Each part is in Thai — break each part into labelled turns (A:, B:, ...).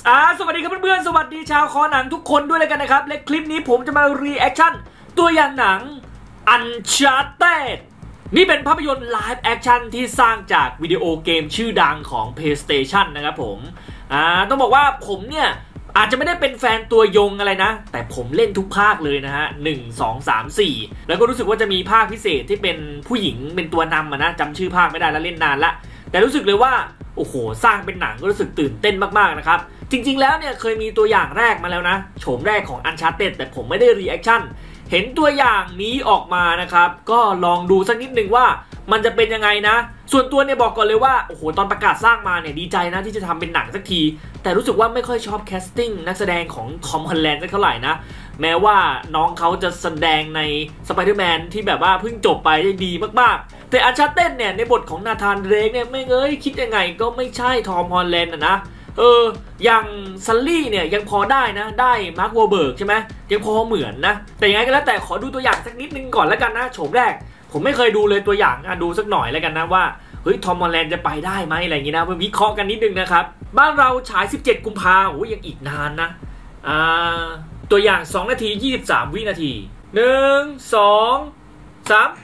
A: สวัสดีครับเพื่อนๆสวัสดีชาวคอหนังทุกคนด้วยเลยกันนะครับและคลิปนี้ผมจะมารีแอคชั่นตัวอย่างหนัง Uncharted นี่เป็นภาพยนตร์ไลฟ์แอคชั่นที่สร้างจากวิดีโอเกมชื่อดังของ PlayStation นะครับผมต้องบอกว่าผมเนี่ยอาจจะไม่ได้เป็นแฟนตัวยงอะไรนะแต่ผมเล่นทุกภาคเลยนะฮะ1 2 3 4แล้วก็รู้สึกว่าจะมีภาคพิเศษที่เป็นผู้หญิงเป็นตัวนำนะจำชื่อภาคไม่ได้แล้วเล่นนานละแต่รู้สึกเลยว่าโอ้โหสร้างเป็นหนังก็รู้สึกตื่นเต้นมากๆนะครับจริงๆแล้วเนี่ยเคยมีตัวอย่างแรกมาแล้วนะโฉมแรกของ Uncharted แต่ผมไม่ได้รีแอคชั่นเห็นตัวอย่างนี้ออกมานะครับก็ลองดูสักนิดนึงว่ามันจะเป็นยังไงนะส่วนตัวเนี่ยบอกก่อนเลยว่าโอ้โหตอนประกาศสร้างมาเนี่ยดีใจนะที่จะทำเป็นหนังสักทีแต่รู้สึกว่าไม่ค่อยชอบแคสติ้งนักแสดงของทอม ฮอลแลนด์สักเท่าไหร่นะแม้ว่าน้องเขาจะแสดงในสไปเดอร์แมนที่แบบว่าเพิ่งจบไปได้ดีมากๆแต่Unchartedเนี่ยในบทของนาธานเดรกเนี่ยไม่คิดยังไงก็ไม่ใช่ทอม ฮอลแลนด์นะอย่างซัลลี่เนี่ยยังพอได้นะได้มาร์ควอลเบิร์กใช่ไหมยังพอเหมือนนะแต่ยังไงก็แล้วแต่ขอดูตัวอย่างสักนิดนึงก่อนแล้วกันนะโฉมแรกผมไม่เคยดูเลยตัวอย่างดูสักหน่อยแล้วกันนะว่าเฮ้ยทอม ฮอลแลนด์จะไปได้ไหมอะไรอย่างงี้นะเพื่อวิเคราะห์กันนิดนึงนะครับบ้านเราฉาย17 กุมภาพันธ์โอ้ยยังอีกนานนะตัวอย่าง2 นาที 23 วินาที1 2 3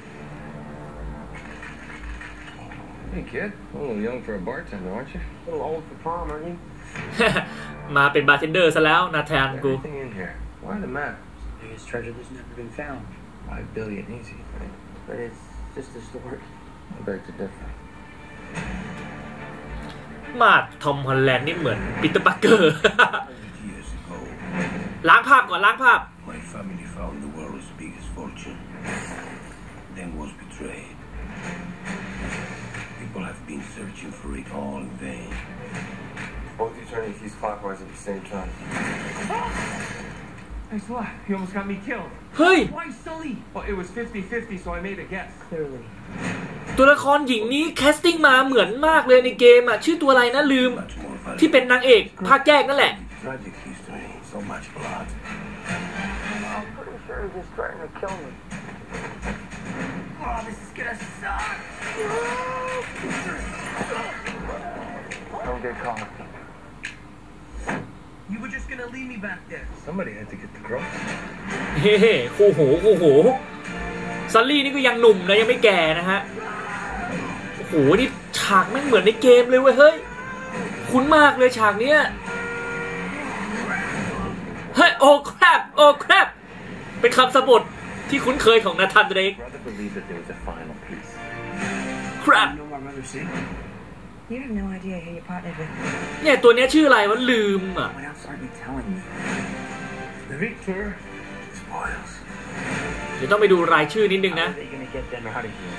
B: Hey kid, a little young for a bartender, aren't you?
C: A little old for prom, aren't you?
A: มาเป็นบาร์เทนเดอร์ซะแล้วนาธานกู
B: Everything in here. Why the map?
C: Biggest treasure that's never been found.
B: 5 billion easy, right?
C: But it's just a story.
B: I beg to differ.
A: มาทอม ฮอลแลนด์นี่เหมือนปีเตอร์ ปาร์เกอร์
D: Years ago,
A: ล้างภาพก่อนล้างภาพ
D: my family found the world's biggest fortune, then was betrayed. People have been searching for it all in vain.
B: Both you turning keys clockwise at the same time.
E: Thanks a lot. You almost got me killed.
A: เฮ้ย
E: Why Sully? Well, it was 50-50, so I made a guess.
C: Clearly.
A: ตัวละครหญิงนี้แคสติ้งมาเหมือนมากเลยในเกมชื่อตัวอะไรนะลืม
D: Much more valuable.
A: ที่เป็นนางเอกภาคแยกนั่นแหละ
D: Tragic history, so much blood.
C: I'm pretty sure he's just trying to kill me. Oh, this is gonna suck.
B: Don't get caught.
C: You were just gonna leave me back there.
B: Somebody had to get the groceries.
A: เฮ้คู่โหซัลลี่นี่ก็ยังหนุ่มนะยังไม่แก่นะฮะโอ้โหนี่ฉากแม่งเหมือนในเกมเลยเว้ยเฮ้ยคุ้นมากเลยฉากเนี้ยเฮ้ยโอ้ครับเป็นคำสะบัดที่คุ้นเคยของนาธานเดรก
B: Brother believed that there was a final piece.
A: ครับ
C: You know my brother said? You have no idea who you partnered with.
A: เนี่ยตัวเนี้ยชื่ออะไรวะลืม
C: Without starting telling me.
B: The victor spoils.
A: เดี๋ยวต้องไปดูรายชื่อนิดนึงนะ
C: How are they gonna get them out of here?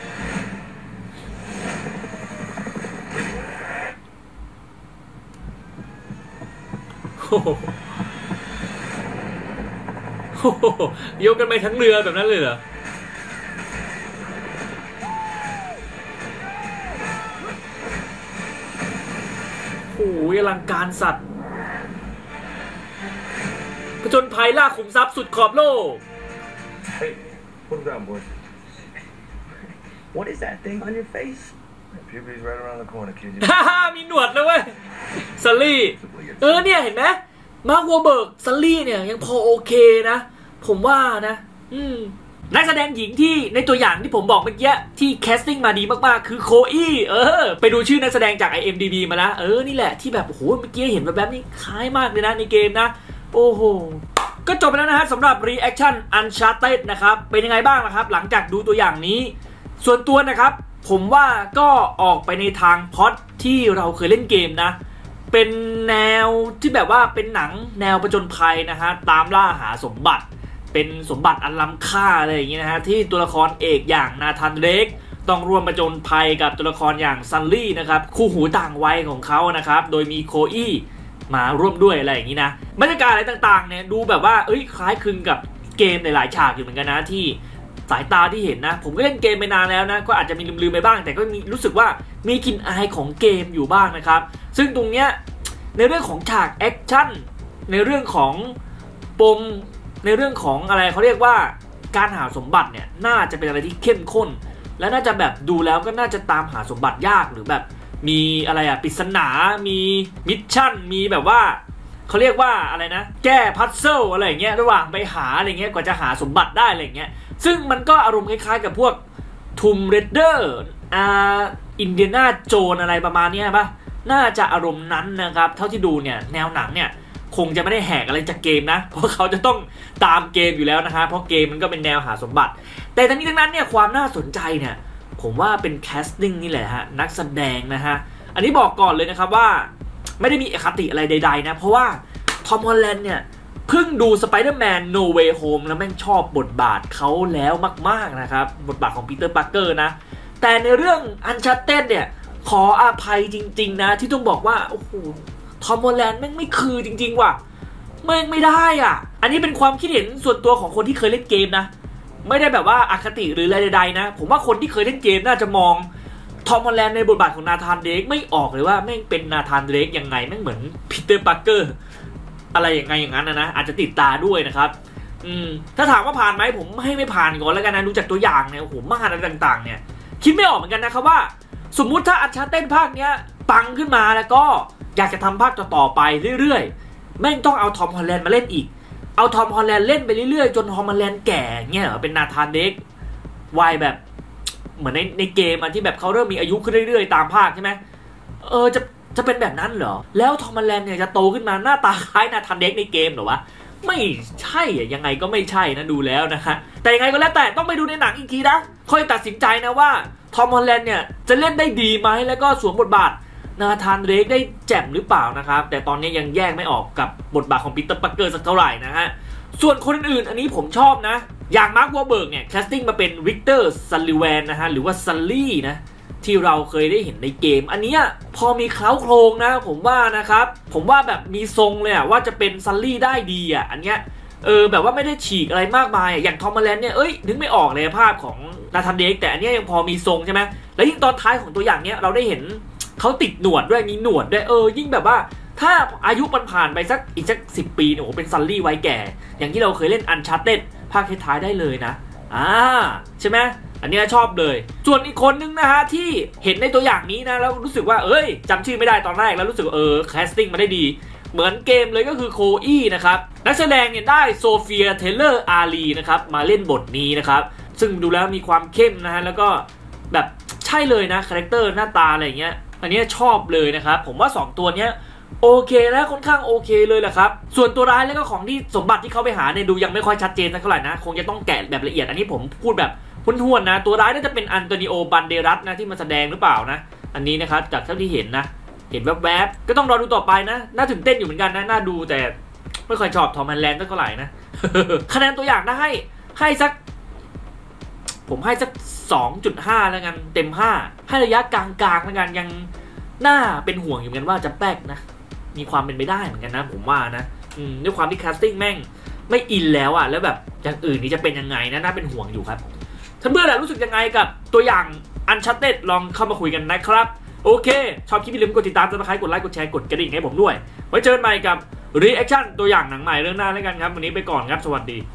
A: ยกกันไปทั้งเรือแบบนั้นเลยเหรอโอ้ยอลังการสัตว์ผจญภัยล่าขุมทรัพย์สุดขอบโลก
B: Hey, put him down, boys.
C: What is that thing on your face?
B: Puberty's right around the corner, kid.
A: มีหนวดเลยเว้ยซัลลี่เนี่ยเห็นไหมมาร์ควอลเบิร์กซัลลี่เนี่ยยังพอโอเคนะผมว่านะนักแสดงหญิงที่ในตัวอย่างที่ผมบอกเมื่อกี้ที่แคสติ้งมาดีมากๆคือโคอี้ไปดูชื่อนักแสดงจาก IMDb มาแล้วนี่แหละที่แบบโอ้โหเมื่อกี้เห็นแบบนี้คล้ายมากเลยนะในเกมนะโอ้โหก็จบไปแล้วนะฮะสำหรับ Reaction Uncharted นะครับเป็นยังไงบ้างนะครับหลังจากดูตัวอย่างนี้ส่วนตัวนะครับผมว่าก็ออกไปในทางพล็อตที่เราเคยเล่นเกมนะเป็นแนวที่แบบว่าเป็นหนังแนวผจญภัยนะฮะตามล่าหาสมบัติเป็นสมบัติอันล้ำค่าอะไรอย่างเงี้ยนะฮะที่ตัวละครเอกอย่างนาธานเดรกต้องร่วมผจญภัยกับตัวละครอย่างซัลลี่นะครับคู่หูต่างวัยของเขานะครับโดยมีโคอี้มาร่วมด้วยอะไรอย่างงี้นะบรรยากาศอะไรต่างๆเนี่ยดูแบบว่าคล้ายคลึงกับเกมหลายๆฉากอยู่เหมือนกันนะที่สายตาที่เห็นนะผมก็เล่นเกมไปนานแล้วนะก็อาจจะมีลืมๆไปบ้างแต่ก็มีรู้สึกว่ามีกลิ่นอายของเกมอยู่บ้างนะครับซึ่งตรงเนี้ยในเรื่องของฉากแอคชั่นในเรื่องของปมในเรื่องของอะไรเขาเรียกว่าการหาสมบัติเนี่ยน่าจะเป็นอะไรที่เข้มข้นและน่าจะแบบดูแล้วก็น่าจะตามหาสมบัติยากหรือแบบมีอะไรปริศนามีมิชชั่นมีแบบว่าเขาเรียกว่าอะไรนะแก้พัซเซิลอะไรอย่างเงี้ยระหว่างไปหาอะไรเงี้ยกว่าจะหาสมบัติได้อะไรเงี้ยซึ่งมันก็อารมณ์คล้ายๆกับพวกTomb Raiderอินเดียนาโจนอะไรประมาณนี้ป่ะน่าจะอารมณ์นั้นนะครับเท่าที่ดูเนี่ยแนวหนังเนี่ยคงจะไม่ได้แหกอะไรจากเกมนะเพราะเขาจะต้องตามเกมอยู่แล้วนะฮะเพราะเกมมันก็เป็นแนวหาสมบัติแต่ทั้งนี้ทั้งนั้นเนี่ยความน่าสนใจเนี่ยผมว่าเป็นแคสติ้งนี่แหละฮะนักแสดงนะฮะอันนี้บอกก่อนเลยนะครับว่าไม่ได้มีอคติอะไรใดๆนะเพราะว่าทอม ฮอลแลนด์เนี่ยเพิ่งดู Spider-Man No Way Home แล้วแม่งชอบบทบาทเขาแล้วมากๆนะครับบทบาทของปีเตอร์ปาร์เกอร์นะแต่ในเรื่อง Uncharted เนี่ยขออภัยจริงๆนะที่ต้องบอกว่าโอ้โหทอม ฮอลแลนด์แม่งไม่คือจริงๆว่ะแม่งไม่ได้อ่ะอันนี้เป็นความคิดเห็นส่วนตัวของคนที่เคยเล่นเกมนะไม่ได้แบบว่าอคติหรืออะไรใดๆนะผมว่าคนที่เคยเล่นเกมน่าจะมองทอม ฮอลแลนด์ในบทบาทของนาธานเดรกไม่ออกเลยว่าแม่งเป็นนาธานเดรกยังไงแม่งเหมือนปีเตอร์ปาร์เกอร์อะไรอย่างไงอย่างนั้นนะอาจจะติดตาด้วยนะครับถ้าถามว่าผ่านไหมผมไม่ผ่านก่อนแล้วกันนะดูจากตัวอย่างเนี่ยโอ้โหมาอะไรต่างๆเนี่ยคิดไม่ออกเหมือนกันนะครับว่าสมมุติถ้าอันชาเต้นภาคเนี้ยปังขึ้นมาแล้วก็อยากจะทำภาคต่อๆไปเรื่อยๆแม่งต้องเอาทอม ฮอลแลนด์มาเล่นอีกเอาทอม ฮอลแลนด์เล่นไปเรื่อยๆจนทอม ฮอลแลนด์แก่เงี้ยเหรอเป็นนาธานเดรกวัยแบบเหมือนในเกมที่แบบเขาเริ่มมีอายุขึ้นเรื่อยๆตามภาคใช่ไหมจะเป็นแบบนั้นเหรอแล้วทอม ฮอลแลนด์เนี่ยจะโตขึ้นมาหน้าตาคล้ายนาธานเดรกในเกมเหรอวะไม่ใช่ยังไงก็ไม่ใช่นะดูแล้วนะฮะแต่ยังไงก็แล้วแต่ต้องไปดูในหนังอีกทีนะค่อยตัดสินใจนะว่าทอม ฮอลแลนด์เนี่ยจะเล่นได้ดีไหมแล้วก็สวมบทบาทนาธานเดรกได้แจ่มหรือเปล่านะครับแต่ตอนนี้ยังแยกไม่ออกกับบทบาทของปีเตอร์ปาร์เกอร์สักเท่าไหร่นะฮะส่วนคนอื่นอันนี้ผมชอบนะอย่างมาร์ควอร์เบิร์กเนี่ยแคสติ้งมาเป็นวิกเตอร์ซัลลิแวนนะฮะหรือว่าซัลลี่นะที่เราเคยได้เห็นในเกมอันนี้พอมีเคล้าโครงนะผมว่านะครับผมว่าแบบมีทรงเลยว่าจะเป็นซัลลี่ได้ดีอันเนี้ยแบบว่าไม่ได้ฉีกอะไรมากมายอย่างทอม ฮอลแลนด์เนี่ยนึกไม่ออกเลยภาพของนาธานเดรกแต่อันนี้ยังพอมีทรงใช่ไหมแล้วยิ่งตอนท้ายของตัวอย่างเนี้ยเราได้เห็นเขาติดหนวดด้วยมีหนวดด้วยยิ่งแบบว่าถ้าอายุมันผ่านไปอีกสัก10 ปีโอ้โหเป็นซัลลี่ไว้แก่อย่างที่เราเคยเล่นอันชาร์เต็ดภาคท้ายได้เลยนะใช่ไหมอันนี้ชอบเลยส่วนอีกคนนึงนะฮะที่เห็นในตัวอย่างนี้นะแล้วรู้สึกว่าจำชื่อไม่ได้ตอนแรกแล้วรู้สึกแคสติ้งมาได้ดีเหมือนเกมเลยก็คือโคอี้นะครับนักแสดงเนี่ยได้โซเฟียเทเลอร์อารีนะครับมาเล่นบทนี้นะครับซึ่งดูแล้วมีความเข้มนะฮะแล้วก็แบบใช่เลยนะคาแรคเตอร์หน้าตาอะไรอย่างเงี้ยอันนี้ชอบเลยนะครับผมว่า2ตัวเนี้ยโอเคนะค่อนข้างโอเคเลยแหละครับส่วนตัวร้ายแล้วก็ของที่สมบัติที่เขาไปหาเนี่ยดูยังไม่ค่อยชัดเจนสักเท่าไหร่นะคงจะต้องแกะแบบละเอียดอันนี้ผมพูดแบบห้วนๆนะตัวร้ายน่าจะเป็นอันโตนิโอบันเดรัสนะที่มาแสดงหรือเปล่านะอันนี้นะครับจากเท่าที่เห็นนะเห็นแวบๆก็ต้องรอดูต่อไปนะน่าตื่นเต้นอยู่เหมือนกันนะน่าดูแต่ไม่ค่อยชอบทอม ฮอลแลนด์สักเท่าไหร่นะ คะแนนตัวอย่างนะให้สักผมให้สัก 2.5 แล้วกันเต็ม5ให้ระยะกลางๆแล้วกันยังน่าเป็นห่วงอยู่เหมือนกันว่าจะแป๊กนะมีความเป็นไปได้เหมือนกันนะผมว่านะด้วยความที่แคสติ้งแม่งไม่อินแล้วแล้วแบบอย่างอื่นนี่จะเป็นยังไงนะน่าเป็นห่วงอยู่ครับท่านเพื่อนรู้สึกยังไงกับตัวอย่างอันชัตเต็ดลองเข้ามาคุยกันนะครับโอเคชอบคลิปอย่าลืมกดติดตามซับสไครบ์กดไลค์กดแชร์กดกระดิ่งให้ผมด้วยไว้เจอกันใหม่กับรีแอคชั่นตัวอย่างหนังใหม่เรื่องหน้าแล้วกันครับวันนี้ไปก่อนครับสวัสดี